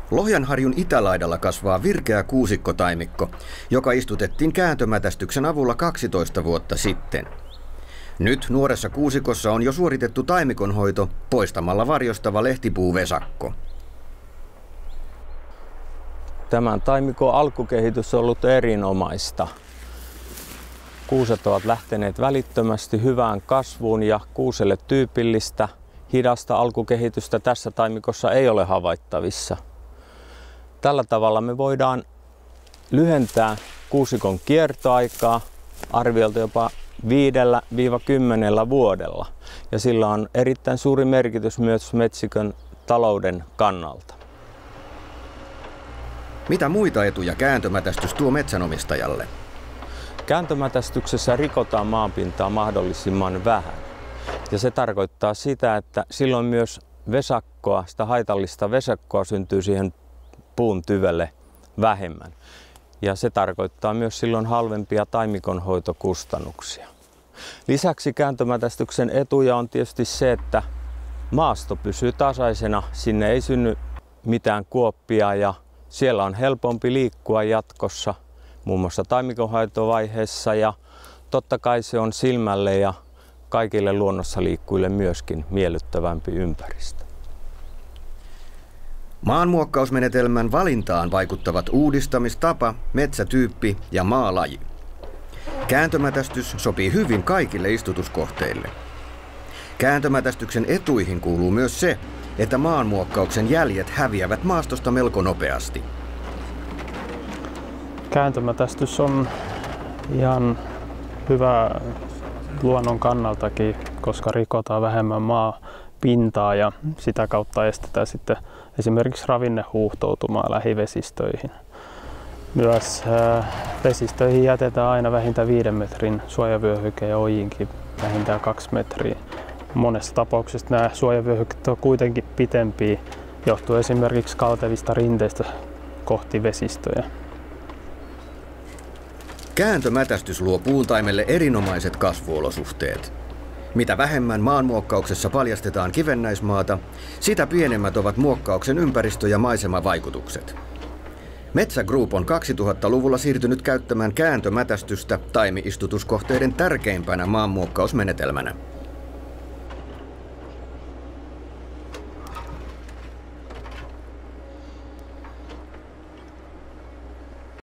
Lohjanharjun itälaidalla kasvaa virkeä kuusikkotaimikko, joka istutettiin kääntömätästyksen avulla 12 vuotta sitten. Nyt nuoressa kuusikossa on jo suoritettu taimikonhoito poistamalla varjostava lehtipuuvesakko. Tämän taimikon alkukehitys on ollut erinomaista. Kuuset ovat lähteneet välittömästi hyvään kasvuun ja kuuselle tyypillistä hidasta alkukehitystä tässä taimikossa ei ole havaittavissa. Tällä tavalla me voidaan lyhentää kuusikon kiertoaikaa arviolta jopa 5–10 vuodella. Ja sillä on erittäin suuri merkitys myös metsikön talouden kannalta. Mitä muita etuja kääntömätästys tuo metsänomistajalle? Kääntömätästyksessä rikotaan maanpintaa mahdollisimman vähän. Ja se tarkoittaa sitä, että silloin myös vesakkoa, sitä haitallista vesakkoa syntyy siihen puun tyvelle vähemmän. Ja se tarkoittaa myös silloin halvempia taimikonhoitokustannuksia. Lisäksi kääntömätästyksen etuja on tietysti se, että maasto pysyy tasaisena, sinne ei synny mitään kuoppia ja siellä on helpompi liikkua jatkossa, muun muassa taimikonhoitovaiheessa, ja totta kai se on silmälle ja kaikille luonnossa liikkujille myöskin miellyttävämpi ympäristö. Maanmuokkausmenetelmän valintaan vaikuttavat uudistamistapa, metsätyyppi ja maalaji. Kääntömätästys sopii hyvin kaikille istutuskohteille. Kääntömätästyksen etuihin kuuluu myös se, että maanmuokkauksen jäljet häviävät maastosta melko nopeasti. Kääntömätästys on ihan hyvä luonnon kannaltakin, koska rikotaan vähemmän maapintaa ja sitä kautta estetään sitten esimerkiksi ravinnehuuhtoutumaa lähivesistöihin. Myös vesistöihin jätetään aina vähintään 5 metrin suojavyöhyke ja ojiinkin vähintään 2 metriä. Monessa tapauksessa nämä suojavyöhykkeet ovat kuitenkin pitempiä, johtuen esimerkiksi kaltevista rinteistä kohti vesistöjä. Kääntömätästys luo puuntaimelle erinomaiset kasvuolosuhteet. Mitä vähemmän maanmuokkauksessa paljastetaan kivennäismaata, sitä pienemmät ovat muokkauksen ympäristö- ja maisemavaikutukset. Metsä Group on 2000-luvulla siirtynyt käyttämään kääntömätästystä taimi-istutuskohteiden tärkeimpänä maanmuokkausmenetelmänä.